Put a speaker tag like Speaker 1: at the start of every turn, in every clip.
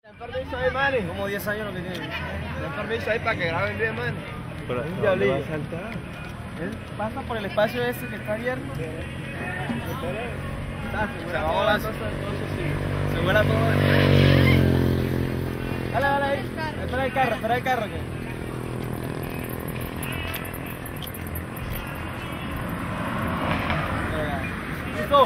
Speaker 1: Dan permiso ahí, manes.
Speaker 2: Como 10 años lo que tiene.
Speaker 1: Dan permiso ahí para que graben bien, man.
Speaker 2: Pero
Speaker 1: un diablillo.
Speaker 2: Él pasa por el espacio ese que está abierto.
Speaker 1: Se va volando.
Speaker 2: Se vuela todo. Dale, dale ahí. Espera el carro. ¡Listo!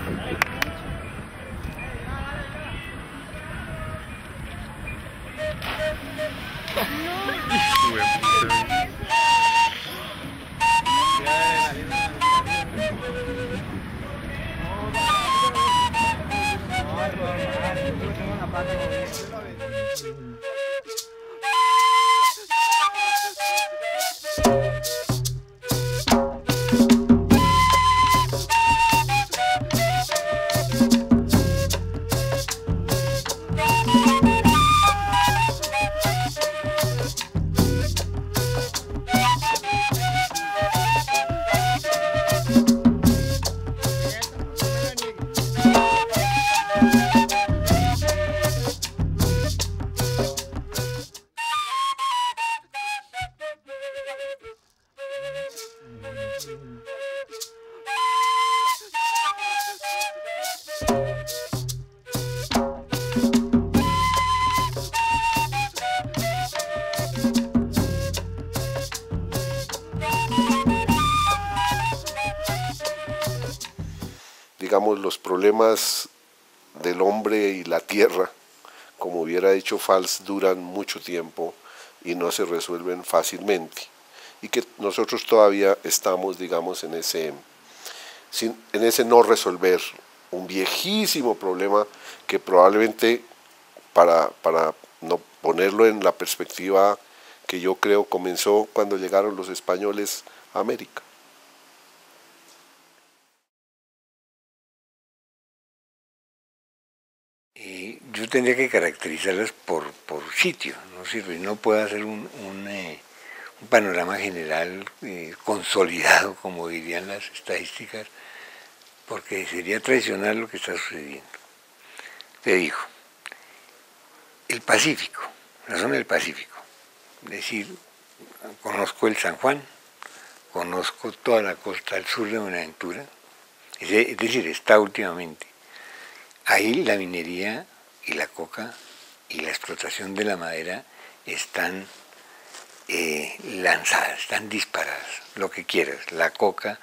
Speaker 3: Digamos, los problemas del hombre y la tierra, como hubiera dicho Fals, duran mucho tiempo y no se resuelven fácilmente. Y que nosotros todavía estamos, digamos, en ese no resolver un viejísimo problema que probablemente, para no ponerlo en la perspectiva que yo creo comenzó cuando llegaron los españoles a América.
Speaker 4: Yo tendría que caracterizarlas por sitio, no sirve, no puedo hacer un panorama general consolidado, como dirían las estadísticas, porque sería traicionar lo que está sucediendo. Te digo, el Pacífico, la zona del Pacífico, es decir, conozco el San Juan, conozco toda la costa al sur de Buenaventura, es decir, está últimamente. Ahí la minería y la coca y la explotación de la madera están lanzadas, están disparadas, lo que quieras. La coca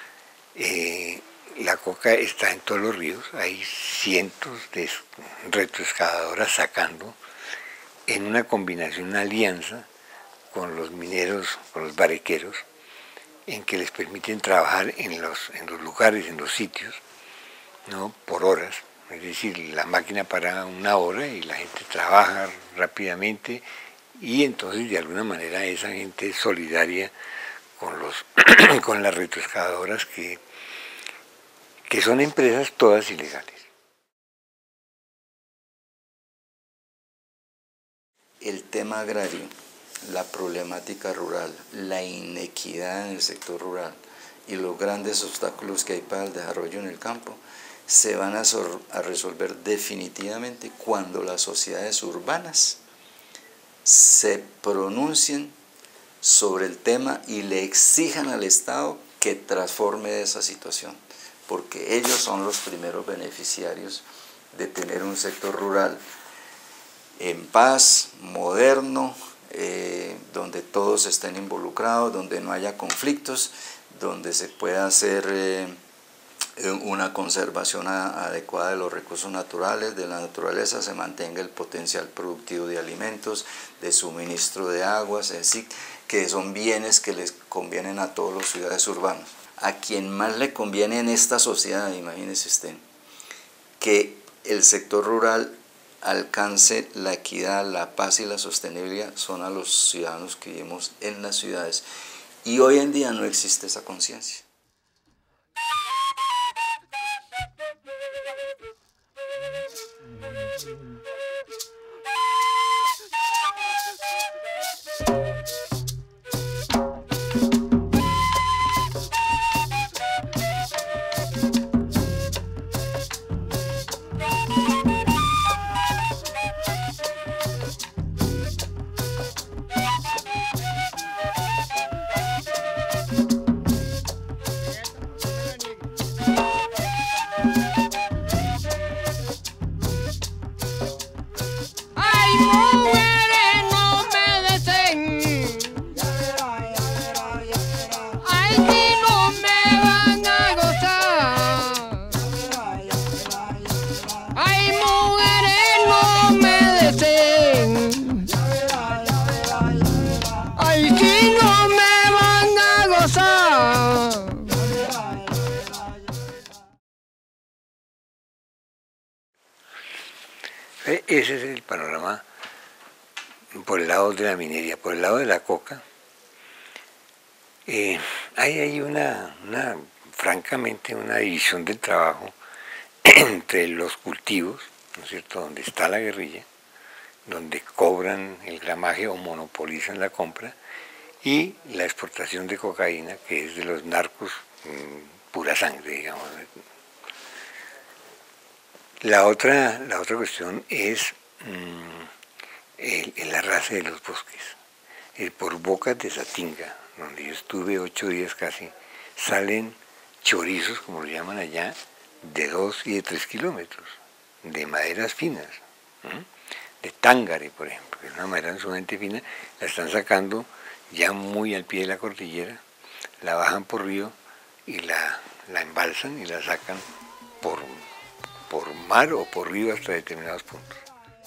Speaker 4: está en todos los ríos, hay cientos de retroexcavadoras sacando en una combinación, una alianza con los mineros, con los barrequeros, en que les permiten trabajar en los lugares, en los sitios, ¿no? Por horas. Es decir, la máquina para una hora y la gente trabaja rápidamente y entonces de alguna manera esa gente es solidaria con las retroexcavadoras que son empresas todas ilegales.
Speaker 5: El tema agrario, la problemática rural, la inequidad en el sector rural y los grandes obstáculos que hay para el desarrollo en el campo se van a resolver definitivamente cuando las sociedades urbanas se pronuncien sobre el tema y le exijan al Estado que transforme esa situación, porque ellos son los primeros beneficiarios de tener un sector rural en paz, moderno, donde todos estén involucrados, donde no haya conflictos, donde se pueda hacer una conservación adecuada de los recursos naturales, de la naturaleza, se mantenga el potencial productivo de alimentos, de suministro de aguas, es decir, que son bienes que les convienen a todos los ciudades urbanos. A quien más le conviene en esta sociedad, imagínese usted, que el sector rural alcance la equidad, la paz y la sostenibilidad son a los ciudadanos que vivimos en las ciudades. Y hoy en día no existe esa conciencia.
Speaker 4: Ese es el panorama por el lado de la minería. Por el lado de la coca, hay francamente una división del trabajo entre los cultivos, ¿no es cierto?, donde está la guerrilla, donde cobran el gramaje o monopolizan la compra, y la exportación de cocaína, que es de los narcos pura sangre, digamos. La otra cuestión es el arrase de los bosques. Por Bocas de Satinga, donde yo estuve 8 días casi, salen chorizos, como lo llaman allá, de 2 y de 3 kilómetros, de maderas finas, de tángare, por ejemplo, que es una madera sumamente fina, la están sacando ya muy al pie de la cordillera, la bajan por río y la embalsan y la sacan por mar o por río hasta determinados puntos.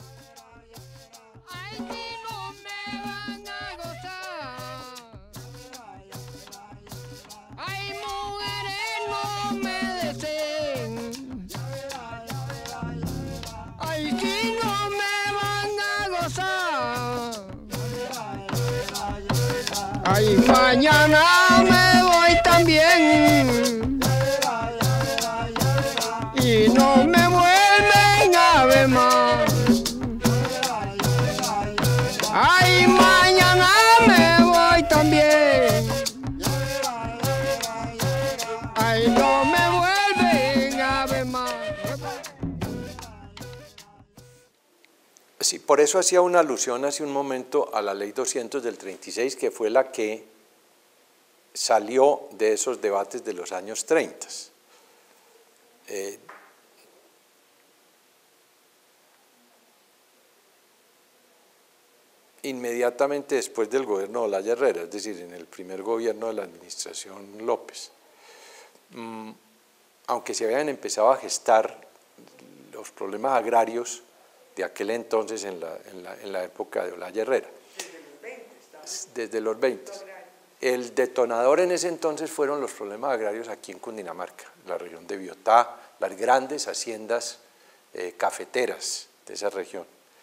Speaker 6: Ay, mañana me voy también y no me vuelven a ver más. Ay, mañana me voy también. Ay, no me vuelven a ver más.
Speaker 7: Sí, por eso hacía una alusión hace un momento a la Ley 200 del 36, que fue la que salió de esos debates de los años 30. Inmediatamente después del gobierno de Olaya Herrera, es decir, en el primer gobierno de la administración López, aunque se habían empezado a gestar los problemas agrarios de aquel entonces en la época de Olaya Herrera. Desde los 20. El detonador en ese entonces fueron los problemas agrarios aquí en Cundinamarca, la región de Biotá, las grandes haciendas cafeteras de esa región.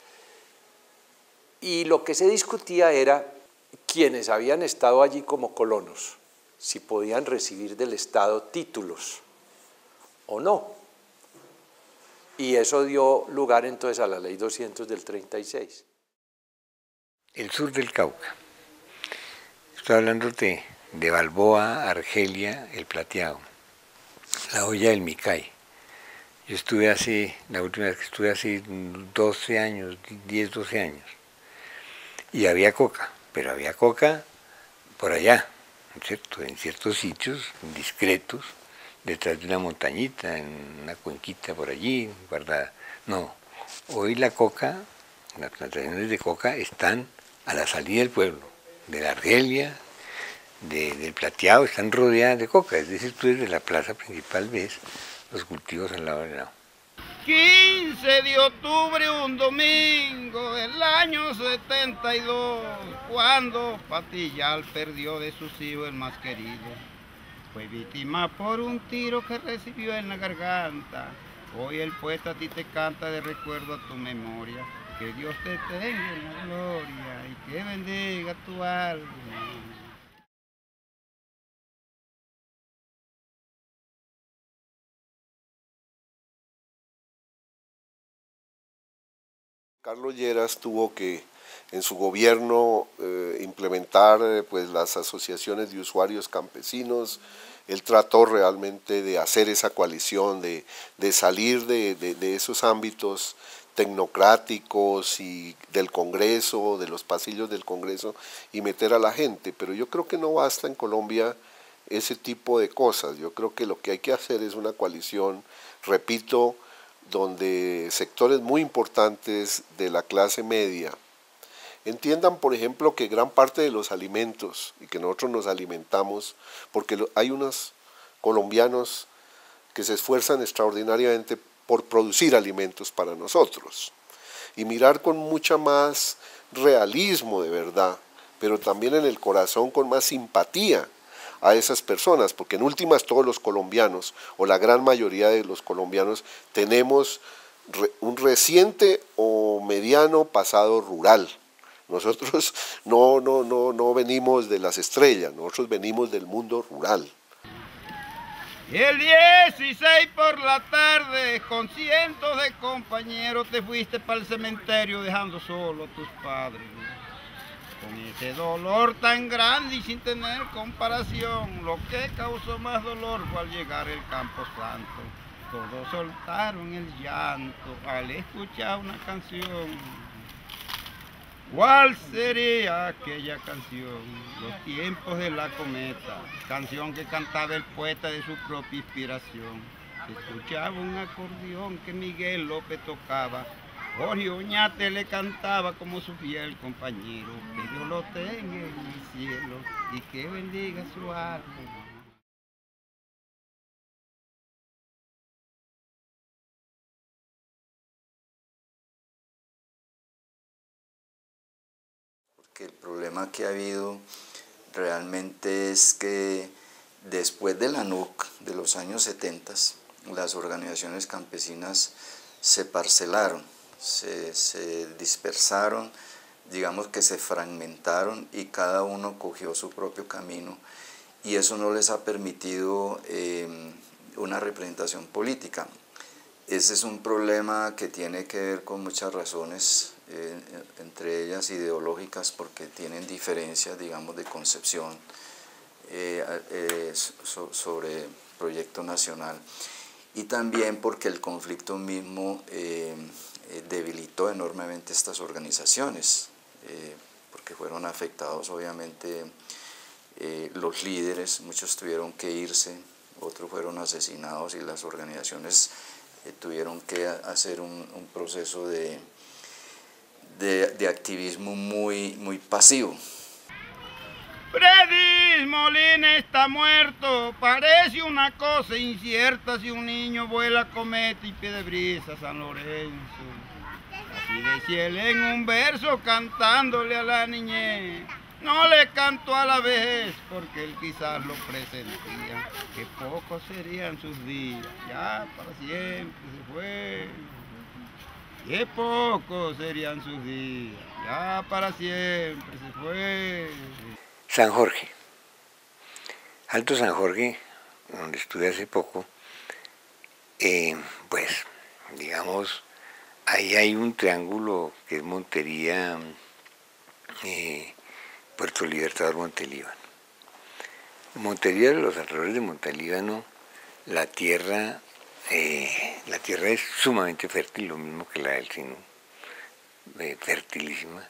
Speaker 7: Y lo que se discutía era quienes habían estado allí como colonos, si podían recibir del Estado títulos o no. Y eso dio lugar entonces a la Ley 200 del 36.
Speaker 4: El sur del Cauca. Estoy hablando de Balboa, Argelia, El Plateado, la olla del Micay. Yo estuve la última vez que estuve hace 12 años, 10, 12 años. Y había coca, pero había coca por allá, ¿cierto?, en ciertos sitios discretos, detrás de una montañita, en una cuenquita por allí, guardada. No, hoy la coca, las plantaciones de coca están a la salida del pueblo, de la Argelia, del Plateado, están rodeadas de coca, es decir, tú desde la plaza principal ves los cultivos al lado del lado.
Speaker 8: 15 de octubre, un domingo del año 72, cuando Patillal perdió de sus hijos el más querido. Fue víctima por un tiro que recibió en la garganta. Hoy el poeta a ti te canta de recuerdo a tu memoria. Que Dios te tenga en la gloria y que bendiga tu alma.
Speaker 3: Carlos Lleras tuvo que en su gobierno implementar pues, las asociaciones de usuarios campesinos. Él trató realmente de hacer esa coalición, de salir de esos ámbitos tecnocráticos y del Congreso, de los pasillos del Congreso, y meter a la gente. Pero yo creo que no basta en Colombia ese tipo de cosas. Yo creo que lo que hay que hacer es una coalición, repito, donde sectores muy importantes de la clase media entiendan, por ejemplo, que gran parte de los alimentos y que nosotros nos alimentamos, porque hay unos colombianos que se esfuerzan extraordinariamente por producir alimentos para nosotros, y mirar con mucha más realismo de verdad, pero también en el corazón con más simpatía a esas personas, porque en últimas todos los colombianos, o la gran mayoría de los colombianos, tenemos un reciente o mediano pasado rural. Nosotros no venimos de las estrellas, nosotros venimos del mundo rural.
Speaker 8: El 16 por la tarde, con cientos de compañeros, te fuiste para el cementerio dejando solo a tus padres. Con ese dolor tan grande y sin tener comparación, lo que causó más dolor fue al llegar el Campo Santo. Todos soltaron el llanto al escuchar una canción. ¿Cuál sería aquella canción? Los tiempos de la cometa, canción que cantaba el poeta de su propia inspiración. Se escuchaba un acordeón que Miguel López tocaba, Jorge Oñate le cantaba como su fiel compañero. Que Dios lo tenga en el cielo y que bendiga su alma.
Speaker 5: Que el problema que ha habido realmente es que después de la NUC de los años 70, las organizaciones campesinas se parcelaron, se dispersaron, digamos que se fragmentaron y cada uno cogió su propio camino y eso no les ha permitido una representación política. Ese es un problema que tiene que ver con muchas razones, entre ellas ideológicas, porque tienen diferencias, digamos, de concepción sobre proyecto nacional, y también porque el conflicto mismo debilitó enormemente estas organizaciones, porque fueron afectados obviamente los líderes, muchos tuvieron que irse, otros fueron asesinados y las organizaciones tuvieron que hacer un proceso de activismo muy pasivo.
Speaker 8: Freddy Molina está muerto, parece una cosa incierta si un niño vuela cometa y pie de brisa San Lorenzo. Así decía él en un verso cantándole a la niñez. No le cantó a la vez porque él quizás lo presentía, que pocos serían sus días, ya para siempre se fue. Que pocos serían sus días, ya para siempre se fue.
Speaker 4: San Jorge. Alto San Jorge, donde estuve hace poco, pues, digamos, ahí hay un triángulo que es Montería, Puerto Libertador, Montelíbano. Montería, los alrededores de Montelíbano, la tierra es sumamente fértil, lo mismo que la del Sinú, fertilísima.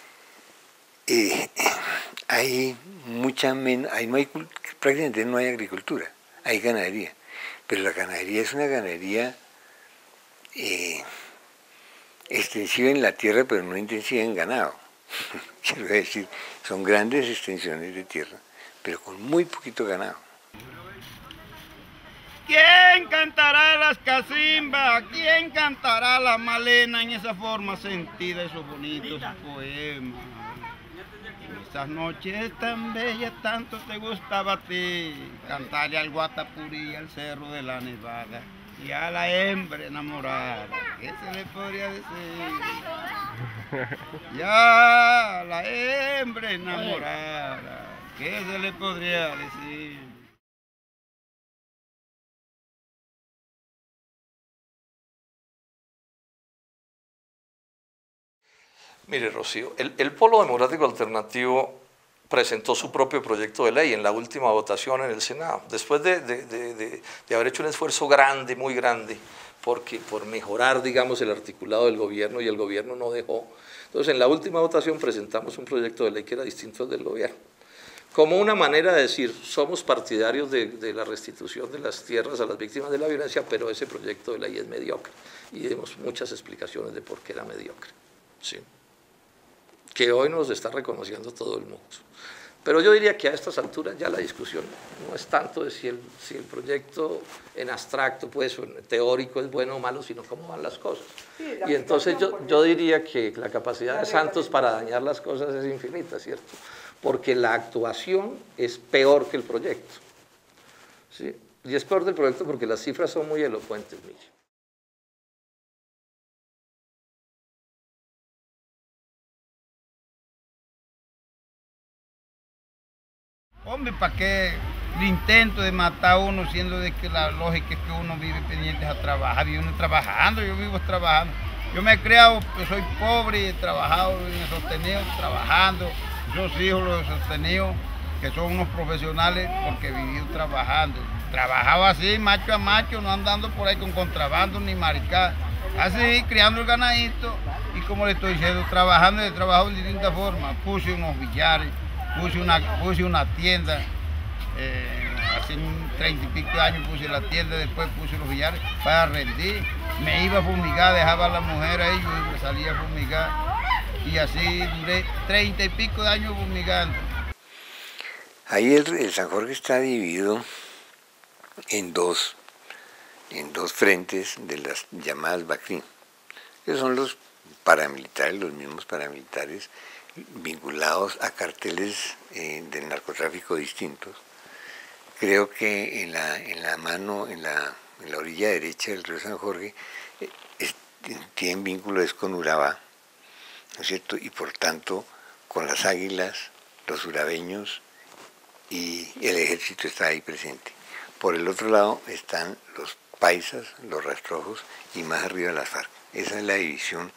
Speaker 4: Hay mucha menos, prácticamente no hay agricultura, hay ganadería, pero la ganadería es una ganadería extensiva en la tierra, pero no intensiva en ganado. Quiero decir, son grandes extensiones de tierra, pero con muy poquito ganado.
Speaker 8: ¿Quién cantará las casimbas? ¿Quién cantará la malena en esa forma sentida, esos bonitos poemas? En esas noches tan bellas tanto te gustaba a ti cantarle al Guatapurí, al Cerro de la Nevada y a la hembra enamorada. ¿Qué se le podría decir? Ya la hembra enamorada, ¿qué se le podría decir?
Speaker 9: Mire, Rocío, el Polo Democrático Alternativo presentó su propio proyecto de ley en la última votación en el Senado, después de haber hecho un esfuerzo grande, muy grande, por mejorar, digamos, el articulado del gobierno, y el gobierno no dejó. Entonces, en la última votación presentamos un proyecto de ley que era distinto al del gobierno, como una manera de decir, somos partidarios de la restitución de las tierras a las víctimas de la violencia, pero ese proyecto de ley es mediocre, y dimos muchas explicaciones de por qué era mediocre, ¿sí? Que hoy nos está reconociendo todo el mundo. Pero yo diría que a estas alturas ya la discusión no es tanto de si el proyecto en abstracto, pues, en teórico es bueno o malo, sino cómo van las cosas. Y entonces yo diría que la capacidad de Santos para dañar las cosas es infinita, ¿cierto? Porque la actuación es peor que el proyecto, ¿sí? Y es peor del proyecto porque las cifras son muy elocuentes, mire.
Speaker 8: Hombre, ¿para qué el intento de matar a uno, siendo de que la lógica es que uno vive pendiente a trabajar, vive uno trabajando, yo vivo trabajando. Yo me he criado, yo soy pobre, he trabajado, me he sostenido trabajando, esos hijos los he sostenido, que son unos profesionales porque he vivido trabajando. Trabajaba así, macho a macho, no andando por ahí con contrabando ni maricada. Así, criando el ganadito y como le estoy diciendo, trabajando, he trabajado de distintas formas. Puse unos billares, puse una tienda, hace 30 y pico de años puse la tienda, después puse los billares para rendir. Me iba a fumigar, dejaba a la mujer ahí, yo me salía a fumigar y así duré 30 y pico de años fumigando.
Speaker 4: Ahí el San Jorge está dividido en dos frentes de las llamadas BACRIM, que son los paramilitares, los mismos paramilitares vinculados a carteles del narcotráfico distintos. Creo que en la orilla derecha del río San Jorge tienen vínculos con Urabá, ¿no es cierto? Y por tanto con las águilas, los urabeños y el ejército está ahí presente. Por el otro lado están los paisas, los rastrojos y más arriba las FARC. Esa es la división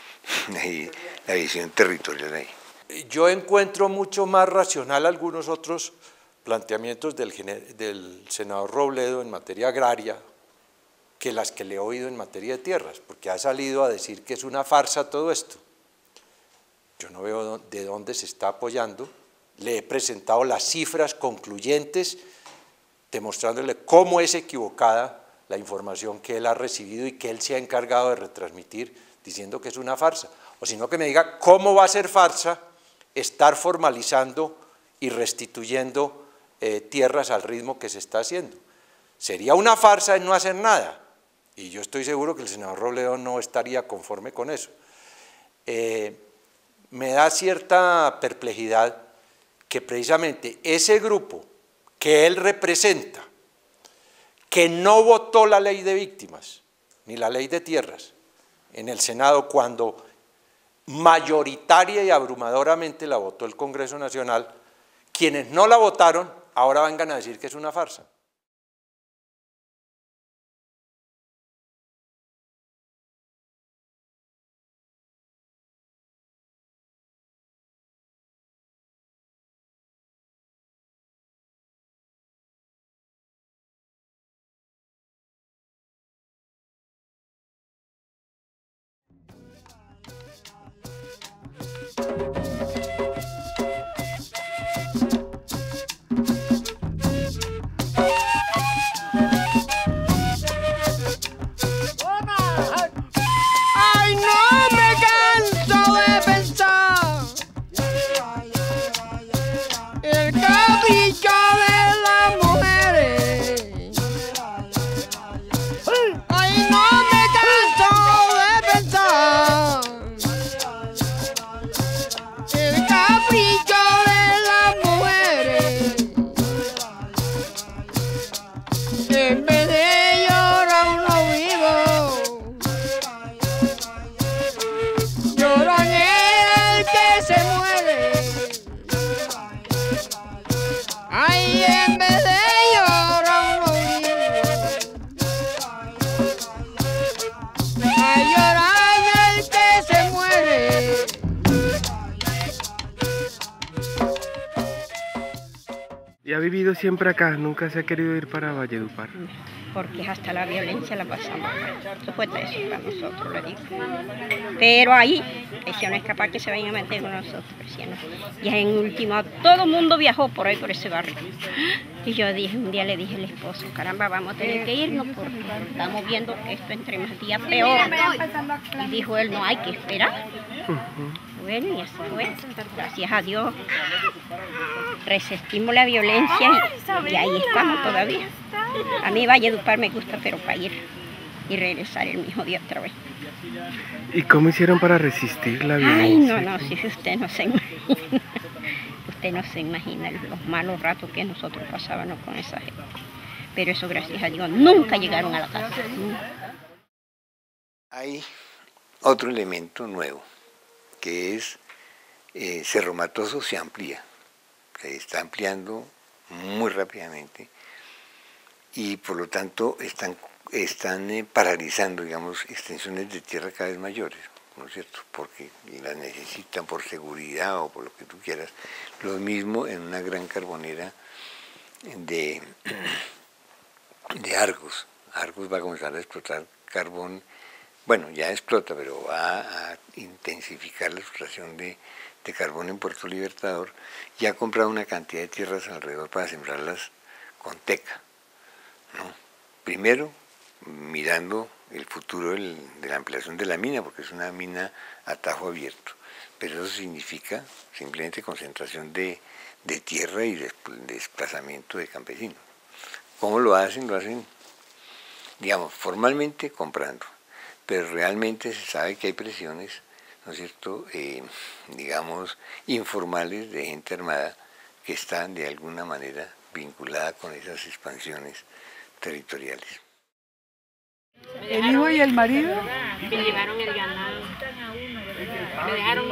Speaker 4: territorial ahí.
Speaker 7: Yo encuentro mucho más racional algunos otros planteamientos del senador Robledo en materia agraria que las que le he oído en materia de tierras, porque ha salido a decir que es una farsa todo esto. Yo no veo de dónde se está apoyando. Le he presentado las cifras concluyentes demostrándole cómo es equivocada la información que él ha recibido y que él se ha encargado de retransmitir diciendo que es una farsa. O sino que me diga cómo va a ser farsa estar formalizando y restituyendo tierras al ritmo que se está haciendo. Sería una farsa en no hacer nada, y yo estoy seguro que el senador Robledo no estaría conforme con eso. Me da cierta perplejidad que precisamente ese grupo que él representa, que no votó la ley de víctimas, ni la ley de tierras, en el Senado cuando mayoritaria y abrumadoramente la votó el Congreso Nacional, quienes no la votaron ahora vengan a decir que es una farsa.
Speaker 6: Ay, no me canso de pensar el capricho de las mujeres. Ay, no me canso de pensar el capricho de las mujeres. En vez de llorar uno vivo, lloran el que se muere. Ay, en vez de llorar uno vivo, ay, lloran el que se muere.
Speaker 2: ¿Y ha vivido siempre acá? ¿Nunca se ha querido ir para Valledupar?
Speaker 10: Porque hasta la violencia la pasamos. Eso fue eso para nosotros, le digo. Pero ahí, ese no es capaz que se vayan a meter con nosotros. Y en último, todo el mundo viajó por ahí, por ese barrio. Y yo dije, un día le dije al esposo, caramba, vamos a tener que irnos porque estamos viendo que esto entre más días peor. Y dijo él, no hay que esperar. Bueno, y así fue. Gracias a Dios resistimos la violencia y ahí estamos todavía. A mí Valledupar me gusta, pero para ir y regresar el mismo día otra vez.
Speaker 2: ¿Y cómo hicieron para resistir la violencia?
Speaker 10: Ay, no, si usted no se imagina. Usted no se imagina los malos ratos que nosotros pasábamos con esa gente. Pero eso, gracias a Dios, nunca llegaron a la casa.
Speaker 4: Hay otro elemento nuevo, que es Cerro Matoso se amplía, se está ampliando muy rápidamente y por lo tanto están paralizando, digamos, extensiones de tierra cada vez mayores, ¿no es cierto? Porque las necesitan por seguridad o por lo que tú quieras. Lo mismo en una gran carbonera de Argos. Argos va a comenzar a explotar carbón, bueno, ya explota, pero va a intensificar la explotación de carbón en Puerto Libertador y ha comprado una cantidad de tierras alrededor para sembrarlas con teca, ¿no? Primero, mirando el futuro de la ampliación de la mina, porque es una mina a tajo abierto, pero eso significa simplemente concentración de tierra y desplazamiento de campesinos. ¿Cómo lo hacen? Lo hacen, digamos, formalmente comprando, pero realmente se sabe que hay presiones, ¿no es cierto?, digamos, informales de gente armada que están de alguna manera vinculada con esas expansiones territoriales.
Speaker 11: ¿El hijo y el marido?
Speaker 10: Me llevaron el ganado. Me dejaron.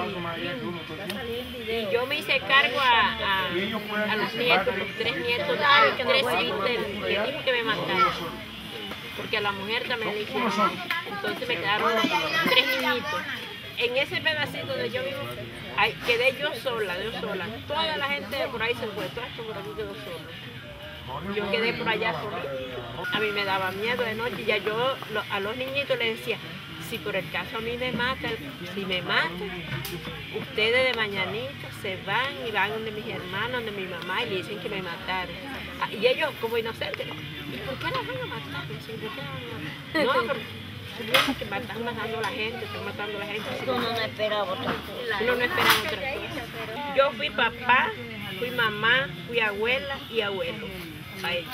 Speaker 10: Y yo me hice cargo a los nietos, los 3 nietos, 3 hijos del hijo que me mataron. Porque a la mujer también le hicieron. Entonces me quedaron 3 niñitos. En ese pedacito donde yo vivo, quedé yo sola. Toda la gente de por ahí se fue, todo esto por aquí quedó solo. Yo quedé por allá sola. A mí me daba miedo de noche, ya yo a los niñitos les decía, si por el caso a mí me matan, si me matan, ustedes de mañanita se van y van donde mis hermanos, donde mi mamá y le dicen que me mataron. Y ellos como inocentes, ¿y por qué las van a matar? ¿Por qué las van a matar? No, porque están matando a la gente, Uno no esperaba otra cosa. Yo fui papá, fui mamá, fui abuela y abuelo a ellos.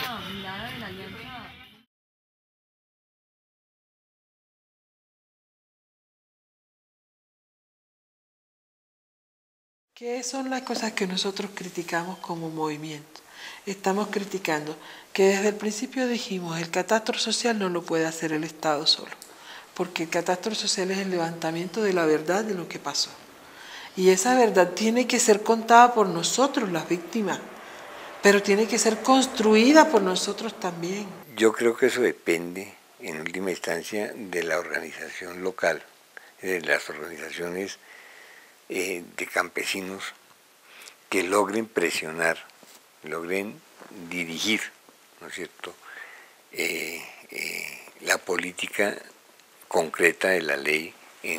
Speaker 11: ¿Qué son las cosas que nosotros criticamos como movimiento? Estamos criticando que desde el principio dijimos el catastro social no lo puede hacer el Estado solo, porque el catastro social es el levantamiento de la verdad de lo que pasó. Y esa verdad tiene que ser contada por nosotros, las víctimas, pero tiene que ser construida por nosotros también.
Speaker 4: Yo creo que eso depende, en última instancia, de la organización local, de las organizaciones de campesinos que logren presionar, logren dirigir, ¿no es cierto?, la política concreta de la ley en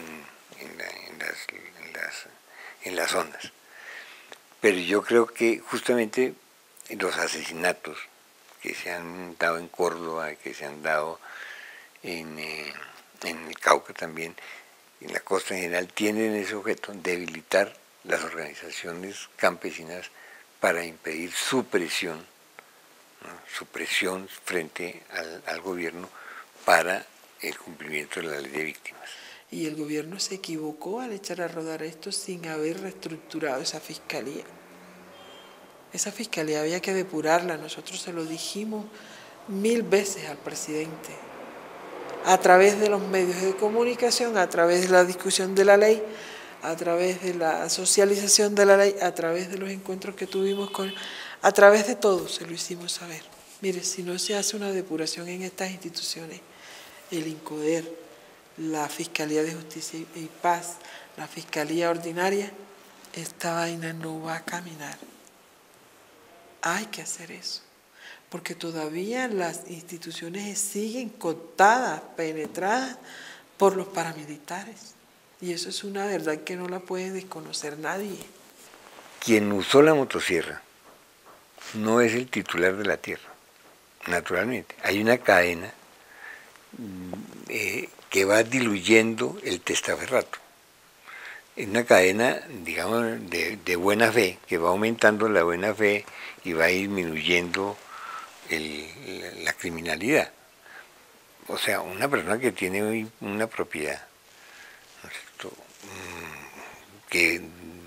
Speaker 4: las zonas. Pero yo creo que justamente los asesinatos que se han dado en Córdoba, que se han dado en el Cauca también, en la costa en general, tienen ese objeto, debilitar las organizaciones campesinas para impedir su presión, ¿no?, su presión frente al gobierno para el cumplimiento de la ley de víctimas.
Speaker 11: Y el gobierno se equivocó al echar a rodar esto sin haber reestructurado esa fiscalía. Esa fiscalía había que depurarla, nosotros se lo dijimos 1000 veces al presidente, a través de los medios de comunicación, a través de la discusión de la ley, a través de la socialización de la ley, a través de los encuentros que tuvimos a través de todo se lo hicimos saber. Mire, si no se hace una depuración en estas instituciones, el INCODER, la Fiscalía de Justicia y Paz, la Fiscalía Ordinaria, esta vaina no va a caminar. Hay que hacer eso, porque todavía las instituciones siguen cooptadas, penetradas por los paramilitares. Y eso es una verdad que no la puede desconocer nadie.
Speaker 4: Quien usó la motosierra no es el titular de la tierra, naturalmente. Hay una cadena que va diluyendo el testaferrato. Es una cadena, digamos, de buena fe, que va aumentando la buena fe y va disminuyendo la criminalidad. O sea, una persona que tiene una propiedad, ¿no es cierto?, que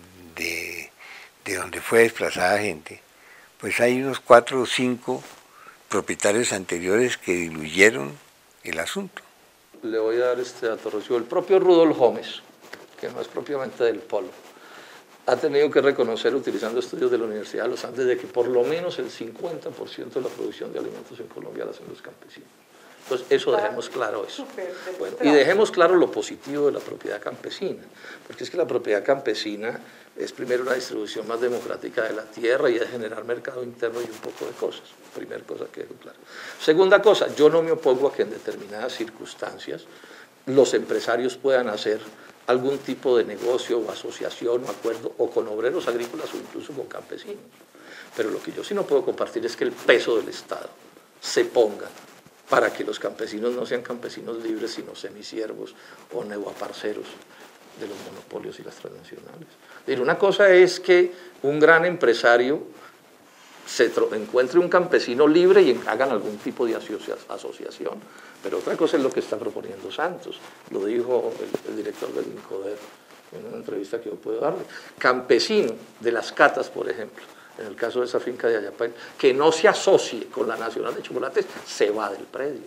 Speaker 4: de donde fue desplazada gente, pues hay unos 4 o 5 propietarios anteriores que diluyeron el asunto.
Speaker 9: Le voy a dar este dato, Rocío. El propio Rudolf Gómez, que no es propiamente del Polo, ha tenido que reconocer, utilizando estudios de la Universidad de los Andes, de que por lo menos el 50% de la producción de alimentos en Colombia la hacen los campesinos. Entonces, eso dejemos claro eso. Bueno, y dejemos claro lo positivo de la propiedad campesina, porque es que la propiedad campesina es primero una distribución más democrática de la tierra y es generar mercado interno y un poco de cosas. Primera cosa que dejo claro. Segunda cosa, yo no me opongo a que en determinadas circunstancias los empresarios puedan hacer algún tipo de negocio o asociación o acuerdo o con obreros agrícolas o incluso con campesinos. Pero lo que yo sí no puedo compartir es que el peso del Estado se ponga para que los campesinos no sean campesinos libres, sino semisiervos o neoaparceros de los monopolios y las transnacionales. Una cosa es que un gran empresario se encuentre un campesino libre y hagan algún tipo de asociación, pero otra cosa es lo que está proponiendo Santos, lo dijo el director del INCODER en una entrevista que yo puedo darle. Campesino de las catas, por ejemplo, en el caso de esa finca de Ayapay, que no se asocie con la Nacional de Chocolates, se va del predio.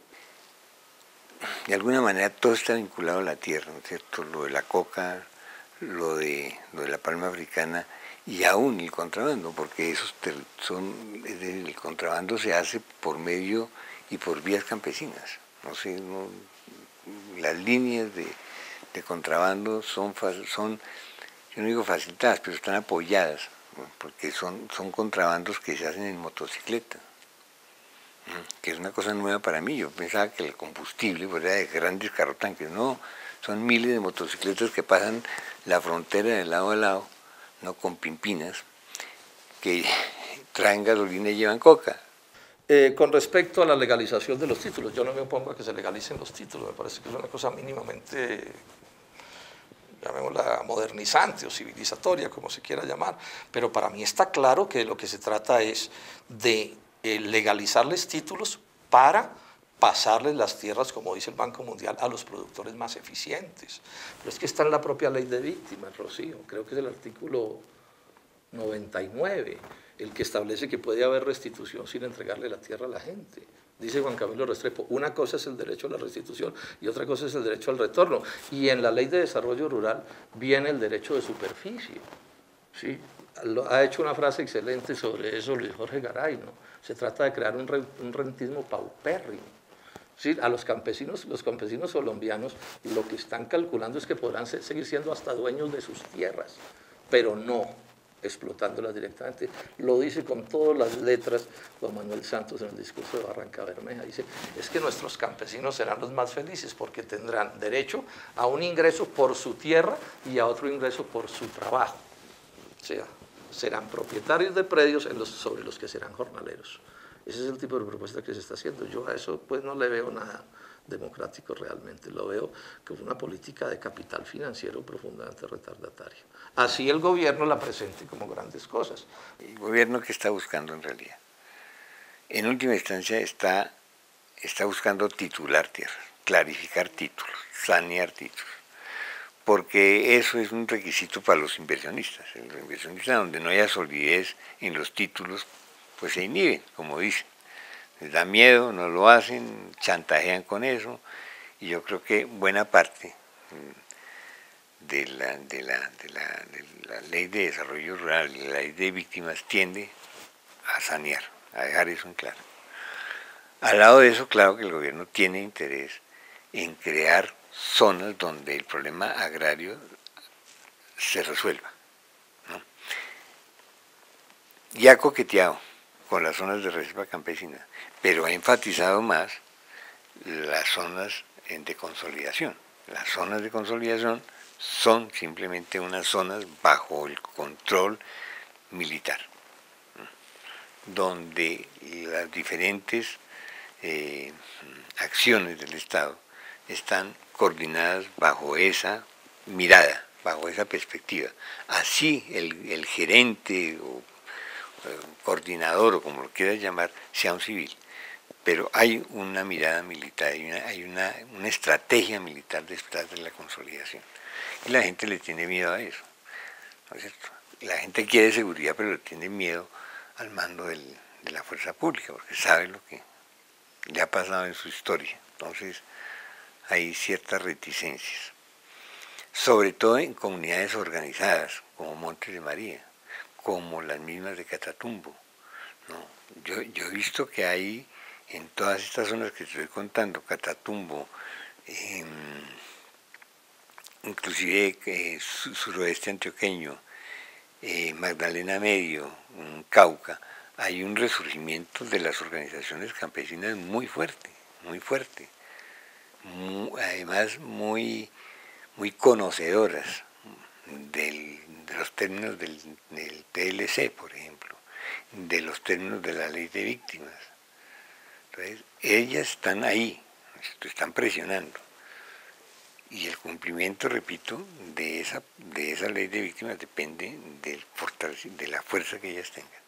Speaker 4: De alguna manera todo está vinculado a la tierra, ¿no es cierto? Lo de la coca, lo de la palma africana y aún el contrabando, porque el contrabando se hace por medio y por vías campesinas. No sé, las líneas de contrabando son, yo no digo facilitadas, pero están apoyadas, ¿no? Porque son contrabandos que se hacen en motocicleta, que es una cosa nueva para mí. Yo pensaba que el combustible era de grandes carrotanques, no, son miles de motocicletas que pasan la frontera de lado a lado, no con pimpinas, que traen gasolina y llevan coca.
Speaker 9: Con respecto a la legalización de los títulos, yo no me opongo a que se legalicen los títulos, me parece que es una cosa mínimamente, llamémosla modernizante o civilizatoria, como se quiera llamar, pero para mí está claro que de lo que se trata es de legalizarles títulos para pasarles las tierras, como dice el Banco Mundial, a los productores más eficientes. Pero es que está en la propia ley de víctimas, Rocío, creo que es el artículo 99, el que establece que puede haber restitución sin entregarle la tierra a la gente. Dice Juan Camilo Restrepo, una cosa es el derecho a la restitución y otra cosa es el derecho al retorno. Y en la Ley de Desarrollo Rural viene el derecho de superficie. ¿Sí? Ha hecho una frase excelente sobre eso Luis Jorge Garay, ¿no? Se trata de crear un rentismo paupérrimo. ¿Sí? A los campesinos colombianos lo que están calculando es que podrán seguir siendo hasta dueños de sus tierras, pero no explotándolas directamente. Lo dice con todas las letras don Manuel Santos en el discurso de Barranca Bermeja. Dice, es que nuestros campesinos serán los más felices porque tendrán derecho a un ingreso por su tierra y a otro ingreso por su trabajo. O sea, serán propietarios de predios sobre los que serán jornaleros. Ese es el tipo de propuesta que se está haciendo. Yo a eso pues no le veo nada democrático realmente, lo veo como una política de capital financiero profundamente retardataria. Así el gobierno la presente como grandes cosas.
Speaker 4: El gobierno que está buscando en realidad, en última instancia está buscando titular tierras, clarificar títulos, sanear títulos, porque eso es un requisito para los inversionistas. Los inversionistas donde no haya solidez en los títulos, pues se inhiben, como dicen. Les da miedo, no lo hacen, chantajean con eso, y yo creo que buena parte de la ley de desarrollo rural y la ley de víctimas tiende a sanear, a dejar eso en claro. Al lado de eso, claro que el gobierno tiene interés en crear zonas donde el problema agrario se resuelva, ¿no? Ya ha coqueteado con las zonas de reserva campesina, pero ha enfatizado más las zonas de consolidación. Las zonas de consolidación son simplemente unas zonas bajo el control militar, donde las diferentes acciones del Estado están coordinadas bajo esa mirada, bajo esa perspectiva. Así el gerente o coordinador o como lo quieras llamar, sea un civil, pero hay una mirada militar, hay una estrategia militar detrás de la consolidación. Y la gente le tiene miedo a eso, ¿no es cierto? La gente quiere seguridad, pero le tiene miedo al mando de la fuerza pública, porque sabe lo que le ha pasado en su historia. Entonces hay ciertas reticencias. sobre todo en comunidades organizadas, como Montes de María, como las mismas de Catatumbo, ¿no? Yo he visto que hay en todas estas zonas que estoy contando, Catatumbo, inclusive suroeste antioqueño, Magdalena Medio, Cauca, hay un resurgimiento de las organizaciones campesinas muy fuerte, además muy conocedoras de los términos del PLC, por ejemplo, de los términos de la ley de víctimas. Entonces, ellas están ahí, están presionando. Y el cumplimiento, repito, de esa ley de víctimas depende de la fuerza que ellas tengan.